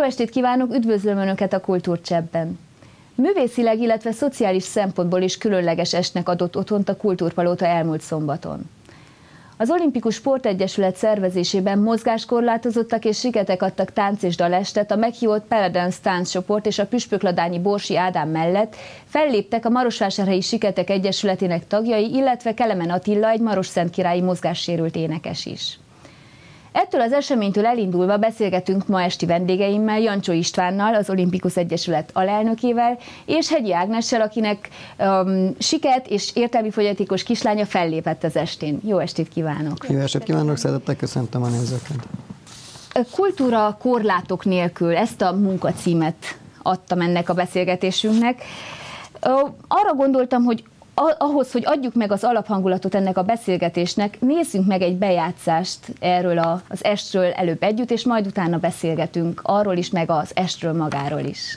estét kívánok, üdvözlöm Önöket a Kultúrcseppben. Művészileg, illetve szociális szempontból is különleges estnek adott otthont a Kultúrpalota elmúlt szombaton. Az Olimpikus Sportegyesület szervezésében mozgáskorlátozottak és siketek adtak tánc- és dalestet, a meghívott Paladins tánccsoport és a püspökladányi Borsi Ádám mellett felléptek a Marosvásárhelyi Siketek Egyesületének tagjai, illetve Kelemen Attila, egy marosszentkirályi mozgássérült énekes is. Ettől az eseménytől elindulva beszélgetünk ma esti vendégeimmel, Jancsó Istvánnal, az Olimpikus Egyesület alelnökével, és Hegyi Ágnessel, akinek siket és értelmi fogyatékos kislánya fellépett az estén. Jó estét kívánok! Jó estét kívánok, szeretettel köszöntöm a nézőket! Kultúra korlátok nélkül, ezt a munkacímet adtam ennek a beszélgetésünknek. Arra gondoltam, hogy ahhoz, hogy adjuk meg az alaphangulatot ennek a beszélgetésnek, nézzünk meg egy bejátszást erről az estről előbb együtt, és majd utána beszélgetünk arról is, meg az estről magáról is.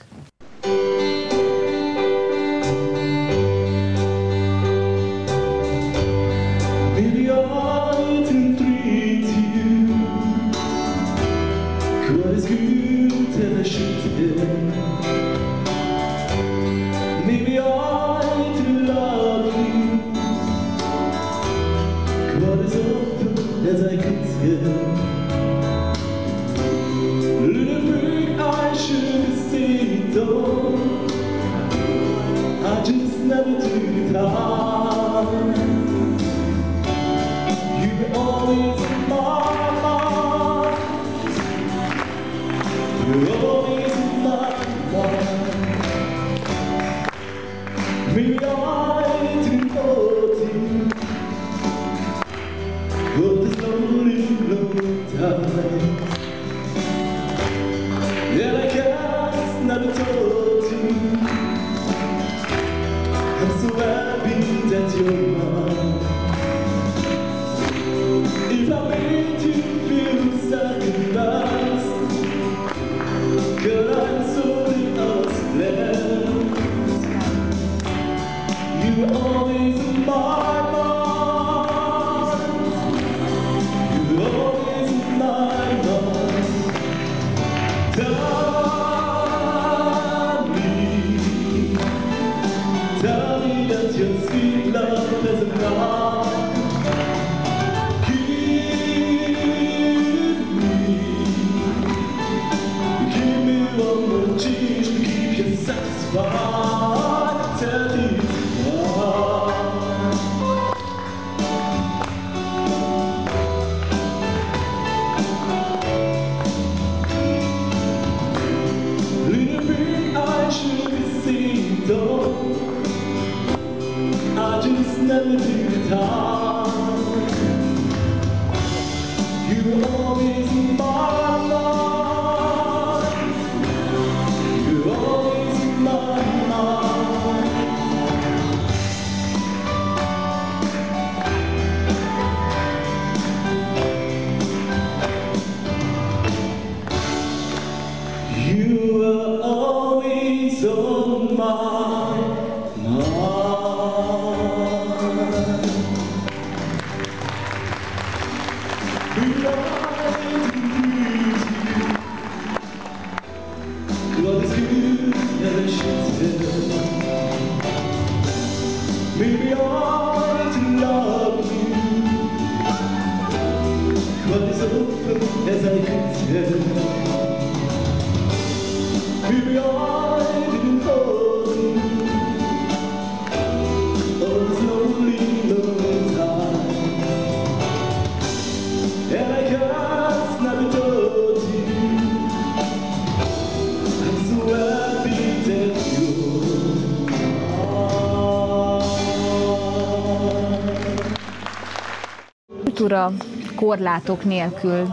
Kultúra korlátok nélkül.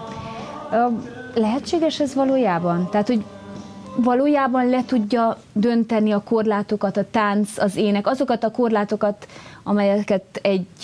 Lehetséges ez valójában? Tehát, hogy valójában le tudja dönteni a korlátokat, a tánc, az ének, azokat a korlátokat, amelyeket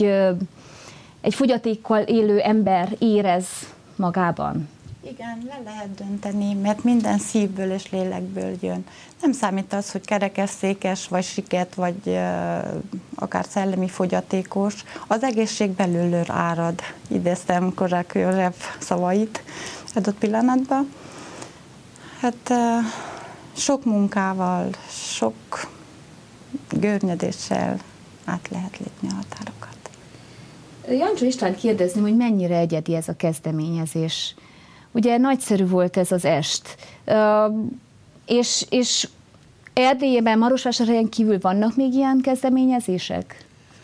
egy fogyatékkal élő ember érez magában? Igen, le lehet dönteni, mert minden szívből és lélekből jön. Nem számít az, hogy kerekesszékes, vagy siket, vagy akár szellemi fogyatékos. Az egészség belülről árad. Idéztem Korák József szavait adott pillanatban. Hát sok munkával, sok görnyedéssel át lehet lépni a határokat. Jancsó Istvánt kérdezném, hogy mennyire egyedi ez a kezdeményezés. Ugye nagyszerű volt ez az est. És Erdélyben, Marosvásárhelyen kívül vannak még ilyen kezdeményezések?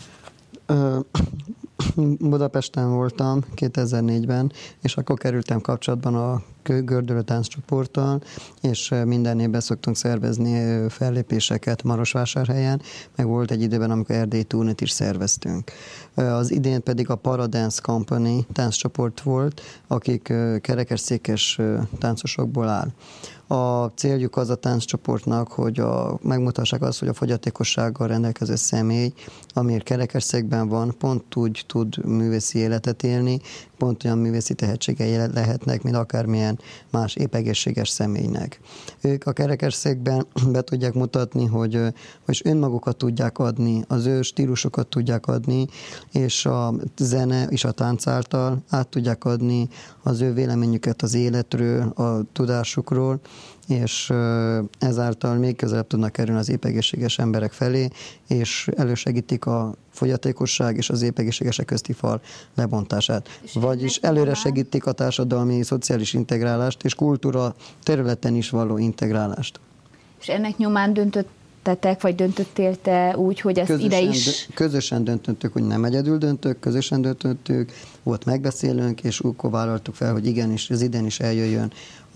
Budapesten voltam 2004-ben, és akkor kerültem kapcsolatban a gördülő tánccsoporttal, és minden évben szoktunk szervezni fellépéseket Marosvásárhelyen, meg volt egy időben, amikor erdélyi turnét is szerveztünk. Az idén pedig a Paradance Company tánccsoport volt, akik kerekesszékes táncosokból áll. A céljuk az a tánccsoportnak, hogy megmutassák azt, hogy a fogyatékossággal rendelkező személy, amiért kerekesszékben van, pont úgy tud művészi életet élni, pont olyan művészi tehetségei lehetnek, mint akármilyen más épp egészséges személynek. Ők a kerekesszékben be tudják mutatni, hogy önmagukat tudják adni, az ő stílusokat tudják adni, és a zene és a tánc által át tudják adni az ő véleményüket az életről, a tudásukról, és ezáltal még közelebb tudnak kerülni az épp egészséges emberek felé, és elősegítik a fogyatékosság és az épp egészségesek közti fal lebontását. Vagyis előre segítik a társadalmi, szociális integrálást, és kultúra területen is való integrálást. És ennek nyomán döntöttetek, vagy döntöttél te úgy, hogy ezt ide is... Közösen döntöttük, hogy nem egyedül döntök, közösen döntöttük, volt megbeszélőnk, és akkor vállaltuk fel, hogy igenis, az idén is eljöjjön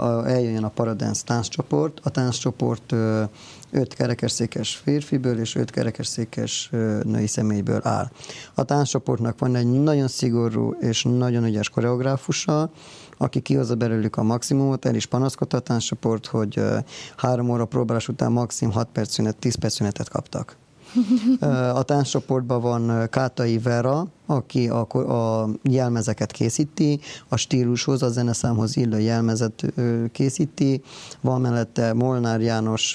a Paradance tánccsoport. A tánccsoport 5 kerekesszékes férfiből és 5 kerekesszékes női személyből áll. A tánccsoportnak van egy nagyon szigorú és nagyon ügyes koreográfusa, aki kihozza belőlük a maximumot, el is panaszkodta a tánccsoport, hogy 3 óra próbálás után maximum 6 perc szünet, 10 perc szünetet kaptak. A tánccsoportban van Kátai Vera, aki a jelmezeket készíti, a stílushoz, a zeneszámhoz illő jelmezet készíti. Van mellette Molnár János,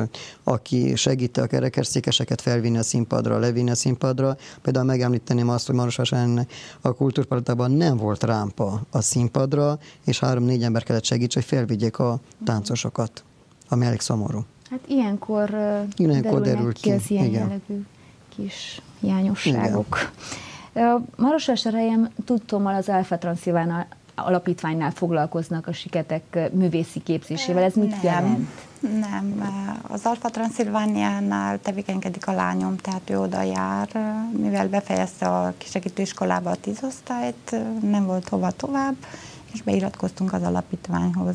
aki segíti a kerekesszékeseket felvinni a színpadra, levinni a színpadra. Például megemlíteném azt, hogy Marosvásárhelyen a kultúrpalotában nem volt rámpa a színpadra, és 3-4 ember kellett segíteni, hogy felvigyék a táncosokat, ami elég szomorú. Hát ilyenkor derül ki az ilyen jellegű kis hiányosságok. Marosvásárhelyen tudtommal az Alfa Transzilván alapítványnál foglalkoznak a siketek művészi képzésével. Ez mit jelent? Nem. Az Alfa Transzilvániánál tevékenykedik a lányom, tehát ő oda jár, mivel befejezte a kisegítő iskolába a 10 osztályt, nem volt hova tovább, és beiratkoztunk az alapítványhoz.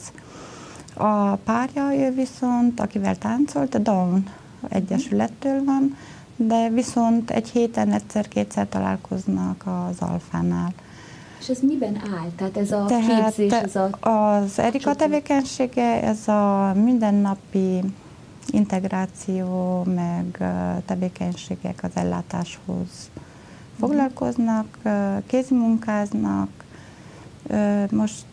A párja, ő viszont, akivel táncolt, a Down Egyesülettől van, de viszont egy héten egyszer-kétszer találkoznak az Alfánál. És ez miben áll? Tehát ez a képzés, ez az Erika tevékenysége, ez a mindennapi integráció, meg tevékenységek az ellátáshoz foglalkoznak, kézimunkáznak. Most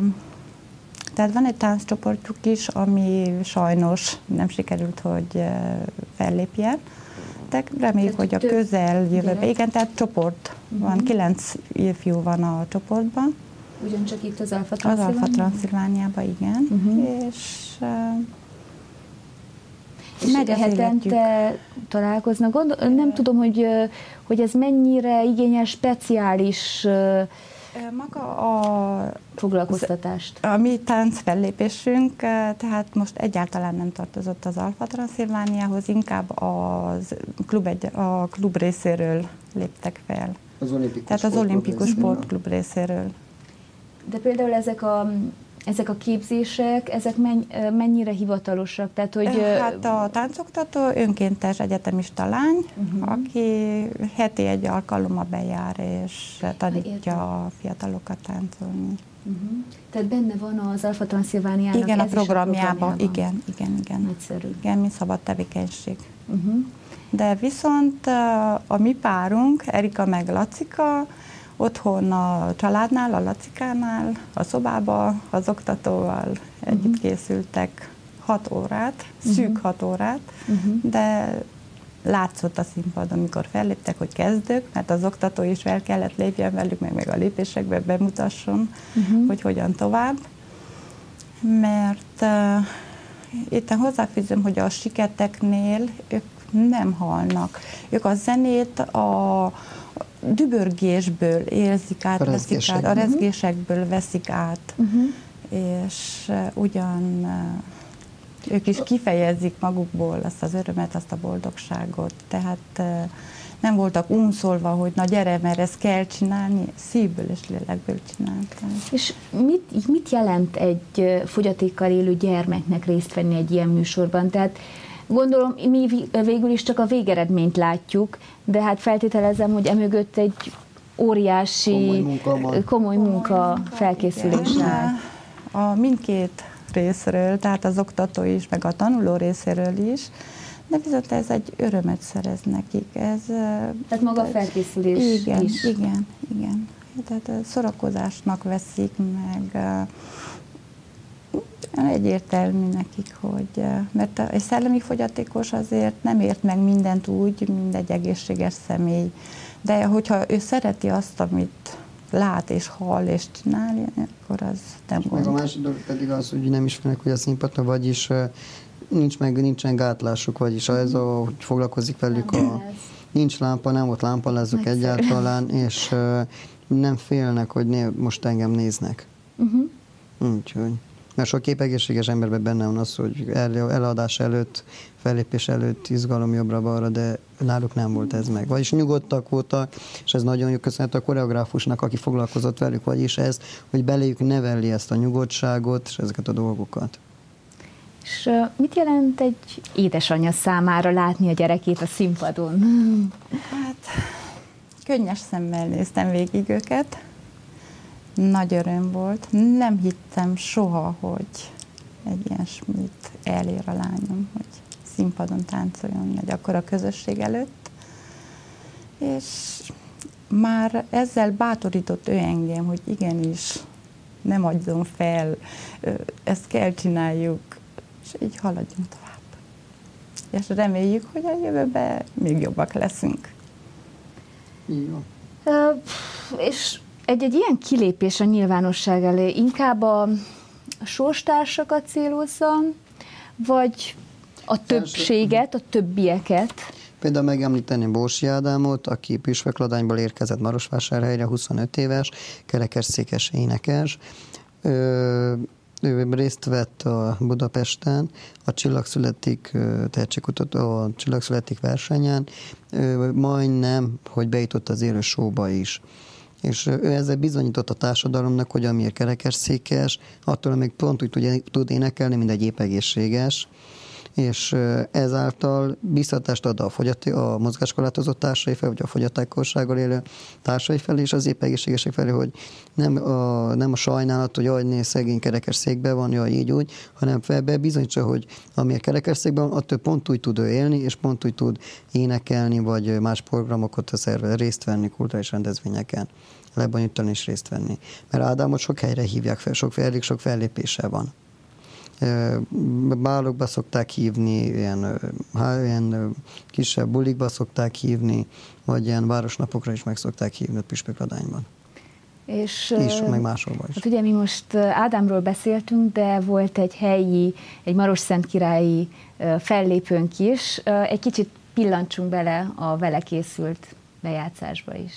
tehát van egy tánccsoportjuk is, ami sajnos nem sikerült, hogy fellépjen, de reméljük, hogy a közeljövőben. Igen, tehát csoport van, 9 fiú van a csoportban. Ugyancsak itt az Alfa Transzilvániában? Az Alfa Transzilvániában, igen. És hetente találkoznak. Nem tudom, hogy ez mennyire igényel speciális maga a foglalkoztatást. A mi táncfellépésünk, tehát most egyáltalán nem tartozott az Alfa Transzilvániához, inkább a klub részéről léptek fel. Tehát az olimpikus sportklub részéről. De például ezek a képzések, ezek mennyire hivatalosak? Tehát, hogy hát a táncoktató önkéntes egyetemista lány, aki heti egy alkalommal bejár, és tanítja a fiatalokat táncolni. Tehát benne van az Alfa Transzilvániának igen, a programjában. Igen. Nagyszerű. Igen, mint szabad tevékenység. De viszont a mi párunk, Erika meg Lacika, otthon a családnál, a Lacikánál, a szobába, az oktatóval együtt készültek 6 órát, szűk 6 órát, de látszott a színpadon, amikor felléptek, hogy kezdők, mert az oktató is fel kellett lépjen velük, meg a lépésekbe bemutasson, hogy hogyan tovább. mert itt hozzáfűzöm, hogy a siketeknél ők nem halnak. Ők a zenét a dübörgésből érzik át, veszik át, a rezgésekből veszik át, és ugyan ők is kifejezik magukból azt az örömet, azt a boldogságot, tehát nem voltak unszolva, hogy na gyere, mert ezt kell csinálni, szívből és lélekből csinálták. És mit jelent egy fogyatékkal élő gyermeknek részt venni egy ilyen műsorban? Tehát gondolom, mi végül is csak a végeredményt látjuk, de hát feltételezem, hogy emögött egy óriási, komoly munka felkészülés áll. A mindkét részről, tehát az oktató is, meg a tanuló részéről is, de viszont ez egy örömet szerez nekik. Tehát maga a felkészülés is. Igen. Tehát szórakozásnak veszik, meg egyértelmű nekik, hogy mert egy szellemi fogyatékos azért nem ért meg mindent úgy, mint egy egészséges személy, de hogyha ő szereti azt, amit lát és hall és csinál, akkor az nem gond. Meg a másik dolog pedig az, hogy nem ismernek, hogy a színpadon, vagyis nincsen gátlásuk, vagyis ez, hogy foglalkozik velük, nincs lámpa, nem volt lámpalázuk egyáltalán, és nem félnek, hogy most engem néznek. Úgyhogy. Mert sok képegészséges emberben benne van az, hogy eladás előtt, fellépés előtt izgalom jobbra-balra, de náluk nem volt ez meg. Vagyis nyugodtak voltak, és ez nagyon jó köszönhet a koreográfusnak, aki foglalkozott velük, vagyis ez, hogy beléjük neveli ezt a nyugodtságot, és ezeket a dolgokat. És mit jelent egy édesanyja számára látni a gyerekét a színpadon? Hát, könnyes szemmel néztem végig őket. Nagy öröm volt. Nem hittem soha, hogy egy ilyesmit elér a lányom, hogy színpadon táncoljon egy akkora közösség előtt. És már ezzel bátorított ő engem, hogy igenis, nem adjon fel, ezt kell csináljuk, és így haladjunk tovább. És reméljük, hogy a jövőben még jobbak leszünk. Jó. És egy ilyen kilépés a nyilvánosság elé inkább a sorstársakat célozza, vagy a többséget, a többieket? Például megemlíteném Borsi Ádámot, aki Püspökladányból érkezett Marosvásárhelyre, 25 éves, kerekesszékes énekes. Ő részt vett a Budapesten a Csillagszületik tehetségkutató, a Csillagszületik versenyen, majdnem, hogy bejutott az élő showba is. És ő ezzel bizonyított a társadalomnak, hogy amiért kerekesszékes, attól még pont úgy tud énekelni, mint egy épp egészséges, és ezáltal biztatást ad a mozgáskorlátozott társai felé, vagy a fogyatékossággal élő társai felé, és az épp egészségesek felé, hogy nem a sajnálat, hogy jaj, nézd, szegény kerekesszékben van, jaj, így úgy, hanem felbe bizonyítsa, hogy amiért kerekesszékben van, attól pont úgy tud ő élni, és pont úgy tud énekelni, vagy más programokat részt venni, kulturális rendezvényeken, lebonyolítani és részt venni. Mert Ádámot sok helyre hívják fel, elég sok fellépése van. Bálokba szokták hívni, ilyen kisebb bulikba szokták hívni, vagy ilyen városnapokra is meg szokták hívni a Püspökladányban. És meg máshol is. Hát ugye mi most Ádámról beszéltünk, de volt egy helyi, egy marosszentkirályi fellépőnk is. Egy kicsit pillantsunk bele a vele készült lejátszásba is.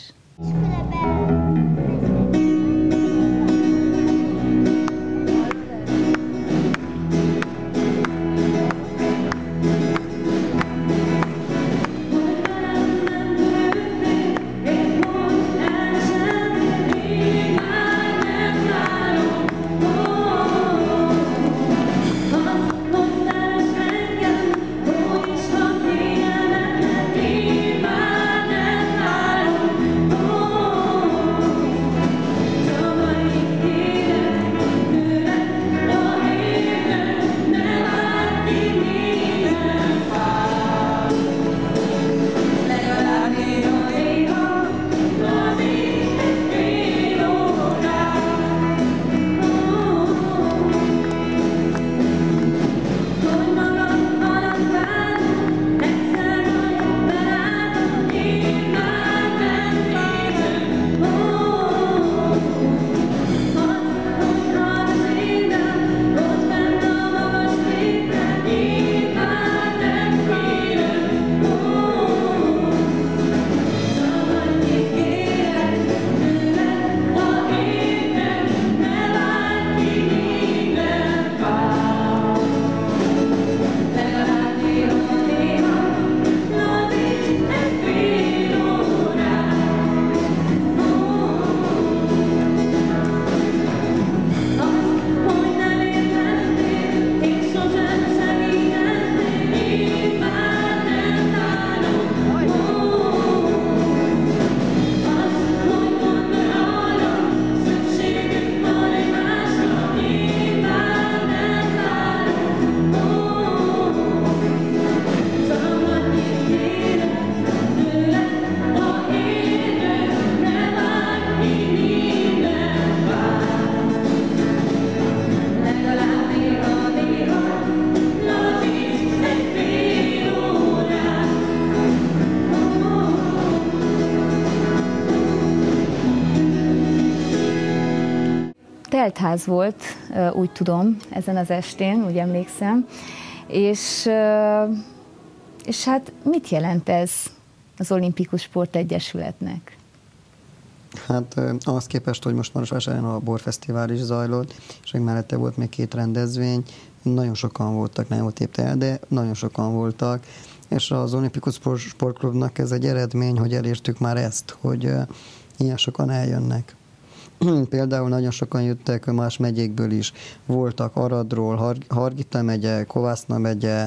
teltház volt, úgy tudom, ezen az estén, úgy emlékszem, és hát mit jelent ez az Olimpikus Sportegyesületnek? Hát ahhoz képest, hogy most Marosvásárhelyen a Borfesztivál is zajlott, és még mellette volt még 2 rendezvény, nagyon sokan voltak, nem volt épp el, de nagyon sokan voltak, és az Olimpikus Sportklubnak ez egy eredmény, hogy elértük már ezt, hogy ilyen sokan eljönnek. Például nagyon sokan jöttek más megyékből is, voltak Aradról, Hargita megye, Kovászna megye,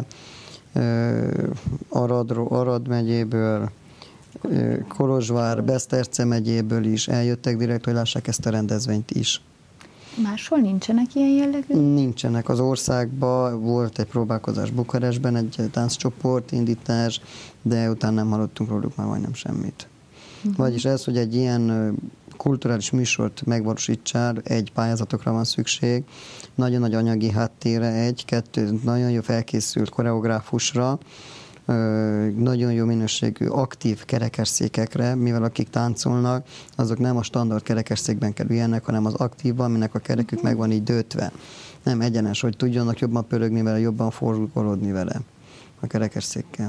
Arad megyéből, Kolozsvár, Beszterce megyéből is eljöttek direkt, hogy lássák ezt a rendezvényt is. Máshol nincsenek ilyen jellegű? Nincsenek. Az országban volt egy próbálkozás Bukarestben, egy tánccsoport indítás, de utána nem hallottunk róluk már majdnem semmit. Vagyis ez, hogy egy ilyen kulturális műsort megvalósítsál, egy pályázatokra van szükség, nagyon nagy anyagi háttérre, 2 nagyon jó felkészült koreográfusra, nagyon jó minőségű, aktív kerekesszékekre, mivel akik táncolnak, azok nem a standard kerekesszékben kerüljenek, hanem az aktívban, aminek a kerekük meg van így döntve. Nem egyenes, hogy tudjanak jobban pörögni vele, jobban forgolódni vele a kerekesszékkel.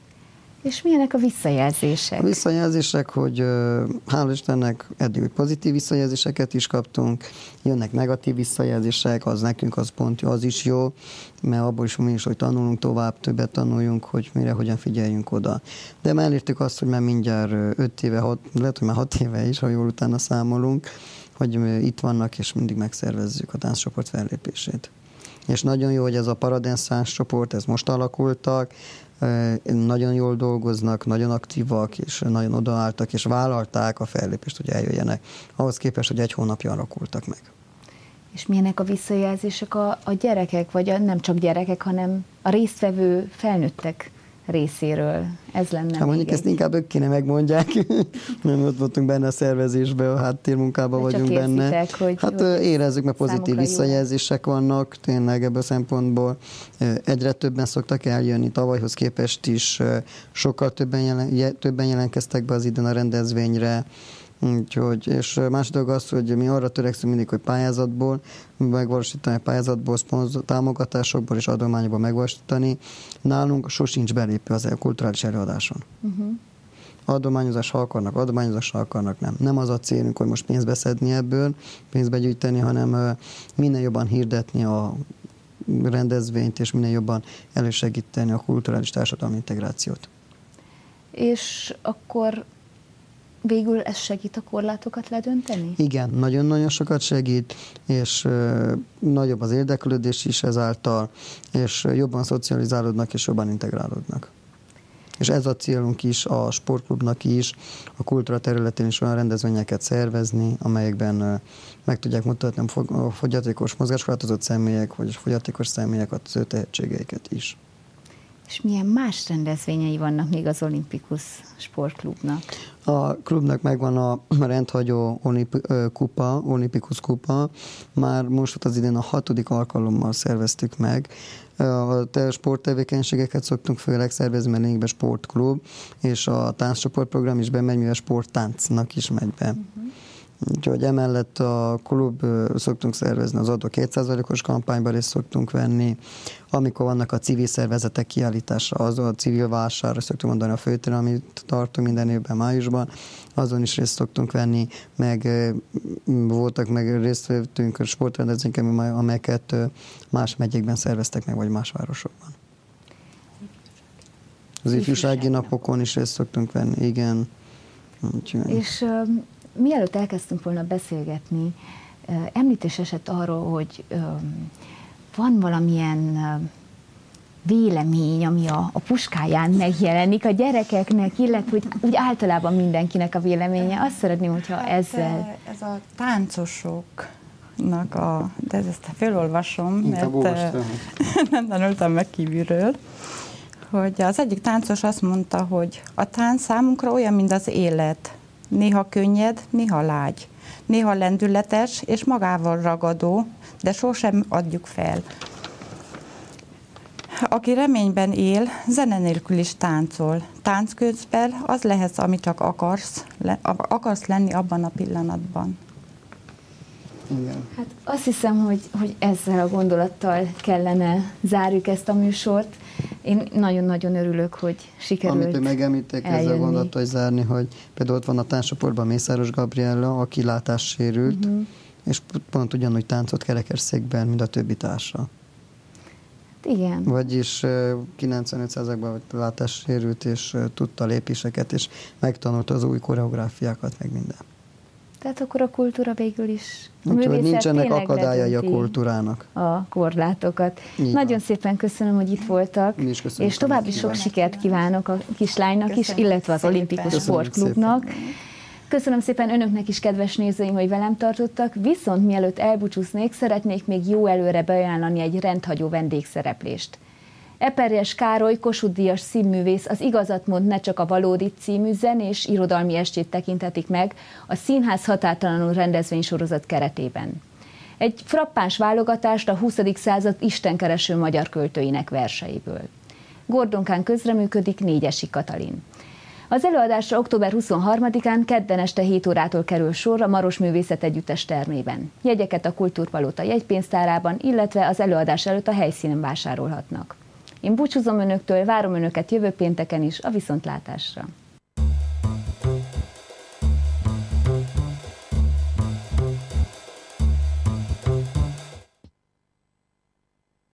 És milyenek a visszajelzések? A visszajelzések, hogy hála Istennek eddig pozitív visszajelzéseket is kaptunk, jönnek negatív visszajelzések, az nekünk az pont az is jó, mert abból is mi is, hogy tanulunk tovább, többet tanuljunk, hogy mire, hogyan figyeljünk oda. De már elértük azt, hogy már mindjárt 5 éve, lehet, hogy már 6 éve is, ha jól utána számolunk, hogy itt vannak, és mindig megszervezzük a tánccsoport fellépését. És nagyon jó, hogy ez a Paradance tánccsoport, ez most alakultak, nagyon jól dolgoznak, nagyon aktívak, és nagyon odaálltak, és vállalták a fellépést, hogy eljöjjenek. Ahhoz képest, hogy 1 hónapja alakultak meg. És milyenek a visszajelzések a gyerekek, vagy nem csak gyerekek, hanem a résztvevő felnőttek részéről? Ez lenne hát mondjuk ezt inkább ők kéne megmondják. Nem ott voltunk benne a szervezésben, a háttérmunkában vagyunk benne. Hát érezzük, mert pozitív visszajelzések vannak, tényleg ebből a szempontból. Egyre többen szoktak eljönni, tavalyhoz képest is sokkal többen jelentkeztek be az idén a rendezvényre. Úgyhogy, és másik dolog az, hogy mi arra törekszünk mindig, hogy pályázatból megvalósítani, pályázatból, támogatásokból és adományokból megvalósítani. Nálunk sosincs belépő az kulturális előadáson. Adományozás, ha akarnak, nem. Nem az a célunk, hogy most pénzt beszedni ebből, pénzt begyűjteni, hanem minél jobban hirdetni a rendezvényt, és minél jobban elősegíteni a kulturális társadalmi integrációt. És akkor végül ez segít a korlátokat ledönteni? Igen, nagyon-nagyon sokat segít, és nagyobb az érdeklődés is ezáltal, és jobban szocializálódnak, és jobban integrálódnak. És ez a célunk is, a sportklubnak is, a kultúra területén is olyan rendezvényeket szervezni, amelyekben meg tudják mutatni a fogyatékos, mozgáskorlátozott személyek, vagy fogyatékos személyek az ő tehetségeiket is. És milyen más rendezvényei vannak még az Olimpikus Sportklubnak? A klubnak megvan a rendhagyó Olimpikus kupa. Már most az idén a 6. alkalommal szerveztük meg. A sporttevékenységeket szoktunk főleg szervezni, mert lényegben sportklub, és a tánccsoportprogram is bemegy, mivel sporttáncnak is megy be. Úgyhogy emellett a klub szoktunk szervezni az adó 2%-os kampányban is szoktunk venni, amikor vannak a civil szervezetek kiállítása, azon a civil vásárra szoktunk mondani a főtéren, amit tartunk minden évben májusban, azon is részt szoktunk venni, meg voltak, meg részt vettünk a sportrendezvényeken, amelyeket más megyékben szerveztek meg, vagy más városokban. Az ifjúsági napokon is részt szoktunk venni, igen. Úgyhogy. És mielőtt elkezdtünk volna beszélgetni, említés esett arról, hogy van valamilyen vélemény, ami a puskáján megjelenik a gyerekeknek, illetve úgy általában mindenkinek a véleménye. Azt szeretném, hogyha ezzel... Ez a táncosoknak de ezt felolvasom, mert nem tanultam meg kívülről, hogy az egyik táncos azt mondta, hogy a tánc számunkra olyan, mint az élet. Néha könnyed, néha lágy, néha lendületes és magával ragadó, de sosem adjuk fel. Aki reményben él, zene nélkül is táncol. Tánc közben az lehet, amit csak akarsz lenni abban a pillanatban. Igen. Hát azt hiszem, hogy ezzel a gondolattal kellene zárjuk ezt a műsort. Én nagyon-nagyon örülök, hogy sikerült Amit megemlítek ezzel a gondolattal zárni, hogy például ott van a tánccsoportban Mészáros Gabriella, aki látássérült, és pont ugyanúgy táncot kerekesszékben, mint a többi társa. Igen. Vagyis 95%-ban látássérült, és tudta lépéseket, és megtanulta az új koreográfiákat, meg minden. Tehát akkor a kultúra végül is... Úgyhogy nincsenek akadályai a kultúrának. A korlátokat. Így nagyon van. szépen köszönöm, hogy itt voltak, és további sok sikert kívánok a kislánynak is, illetve az Olimpikus Sportklubnak. Köszönöm szépen önöknek is, kedves nézőim, hogy velem tartottak, viszont mielőtt elbúcsúznék, szeretnék még jó előre beajánlani egy rendhagyó vendégszereplést. Eperjes Károly, Kossuth-díjas színművész az Igazat mond, ne csak a valódit című zenés irodalmi estét tekinthetik meg a Színház határtalanul rendezvénysorozat keretében. Egy frappáns válogatást a 20. század istenkereső magyar költőinek verseiből. Gordonkán közreműködik Négyesi Katalin. Az előadásra október 23-án kedden este 7 órától kerül sor a Maros Művészet Együttes termében. Jegyeket a Kultúrpalota jegypénztárában, illetve az előadás előtt a helyszínen vásárolhatnak. Én búcsúzom önöktől, várom önöket jövő pénteken is a viszontlátásra.